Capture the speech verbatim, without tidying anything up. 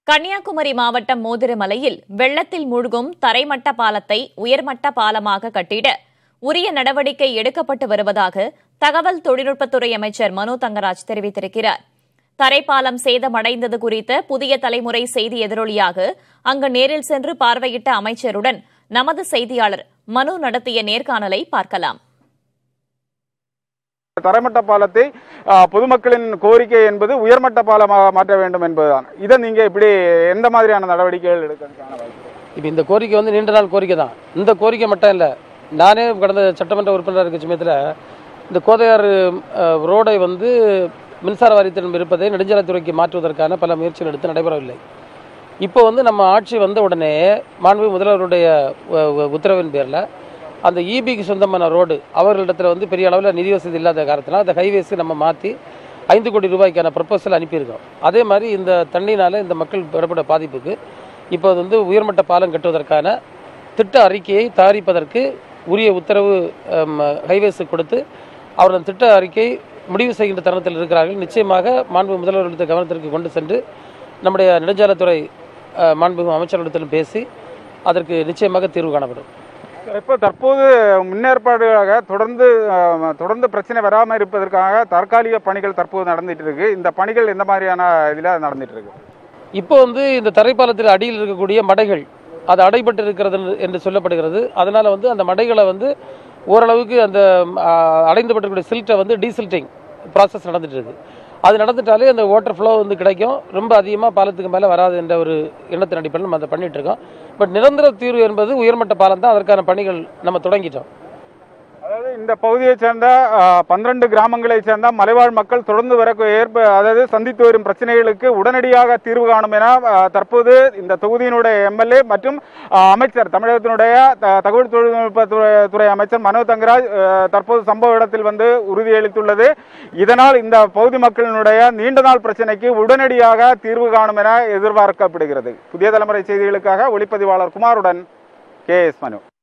கன்னியாகுமரி மாவட்டம் மோதிர மலையில் வெள்ளத்தில் மூழ்கும் தரைமட்ட பாலத்தை உயர்மட்ட பாலமாக கட்டிட உரிய நடவடிக்கை எடுக்கப்பட்டு வருவதாக தகவல் தொழில்நுட்பத்துறை அமைச்சர் மனோ தங்கராஜ் தெரிவித்திருக்கிறார். தரைப்பாலம் சேதமடைந்தது குறித்த புதிய தலைமுறை செய்தி எதிரொலியாக அங்கு நேரில் சென்று பார்வையிட்ட அமைச்சருடன் நமது செய்தியாளர் மனு நடத்திய நேர்காணலை பார்க்கலாம். தரைமட்ட பாலத்தை பொதுமக்களின் கோரிக்கை என்பது உயர்மட்ட பாலமாக மாற்ற வேண்டும் என்பதுதான். இதை நீங்க இப்படி எந்த மாதிரியான நடவடிக்கைகள் எடுக்கிறதுக்கான வாய்ப்பு? இப்போ இந்த கோரிக்கை வந்து நீண்ட நாள் கோரிக்கை தான். இந்த கோரிக்கை மட்டும் இல்லை, நானே கடந்த சட்டமன்ற உறுப்பினராக இருக்க சமயத்தில் இந்த கோதையாறு ரோடை வந்து மின்சார வாரியத்திடம் இருப்பதை நெடுஞ்சாலைத்துறைக்கு மாற்றுவதற்கான பல முயற்சிகள் எடுத்து நடைபெறவில்லை. இப்போ வந்து நம்ம ஆட்சி வந்த உடனே மாண்புமிகு முதல்வருடைய உத்தரவின் பேரில் அந்த இபிக்கு சொந்தமான ரோடு அவர்களிடத்தில் வந்து பெரிய அளவில் நிதி வசதி இல்லாத காரணத்தினால் அந்த ஹைவேஸுக்கு நம்ம மாற்றி ஐந்து கோடி ரூபாய்க்கான ப்ரப்போசல் அனுப்பியிருக்கோம். அதே மாதிரி இந்த தண்ணினால் இந்த மக்கள் பெறப்பட்ட பாதிப்புக்கு இப்போ வந்து உயர்மட்ட பாலம் கட்டுவதற்கான திட்ட அறிக்கையை தயாரிப்பதற்கு உரிய உத்தரவு ஹைவேஸுக்கு கொடுத்து அவர்கள் திட்ட அறிக்கை முடிவு செய்கின்ற தருணத்தில் இருக்கிறார்கள். நிச்சயமாக மாண்புமிகு முதல்வர்களுடைய கவனத்திற்கு கொண்டு சென்று நம்முடைய நெடுஞ்சாலைத்துறை மாண்புமிகு அமைச்சர்களிடத்திலும் பேசி அதற்கு நிச்சயமாக தீர்வு காணப்படும். இப்போ தற்போது முன்னேற்பாடுகளாக தொடர்ந்து தொடர்ந்து பிரச்சனை வராமல் இருப்பதற்காக தற்காலிக பணிகள் தற்போது நடந்துட்டு இருக்கு. இந்த பணிகள் எந்த மாதிரியான இதில் நடந்துட்டு இருக்கு? இப்போ வந்து இந்த தரைப்பாலத்தில் அடியில் இருக்கக்கூடிய மடைகள் அது அடைபட்டு இருக்கிறது என்று சொல்லப்படுகிறது. அதனால வந்து அந்த மடைகளை வந்து ஓரளவுக்கு அந்த அடைந்துபட்டிருக்கக்கூடிய சில்ட்டை வந்து டீசில்ட்டிங் ப்ராசஸ் நடந்துட்டு இருக்கு. அது நடந்துட்டாலே அந்த வாட்டர் ஃப்ளோ வந்து கிடைக்கும், ரொம்ப அதிகமாக பாலத்துக்கு மேலே வராது என்ற ஒரு எண்ணத்தின் அடிப்படையில் நம்ம அதை பண்ணிட்டு இருக்கோம். பட் நிரந்தர தீர்வு என்பது உயர்மட்ட பாலம் தான். அதற்கான பணிகள் நம்ம தொடங்கிட்டோம். அதாவது இந்த பகுதியை சேர்ந்த பன்னிரண்டு கிராமங்களை சேர்ந்த மலைவாழ் மக்கள் தொடர்ந்து வர ஏற்ப அதாவது சந்தித்து வரும் பிரச்சனைகளுக்கு உடனடியாக தீர்வு காணும் என தற்போது இந்த தொகுதியினுடைய எம்எல்ஏ மற்றும் அமைச்சர் தமிழகத்தினுடைய தகவல் தொழில்நுட்பத்துறை துறை அமைச்சர் மனோ தங்கராஜ் தற்போது சம்பவ இடத்தில் வந்து உறுதியளித்துள்ளது. இதனால் இந்த பகுதி மக்களினுடைய நீண்ட நாள் பிரச்சனைக்கு உடனடியாக தீர்வு காணும் என எதிர்பார்க்கப்படுகிறது. புதிய தலைமுறை செய்திகளுக்காக ஒளிப்பதிவாளர் குமாருடன் கே எஸ் மனு.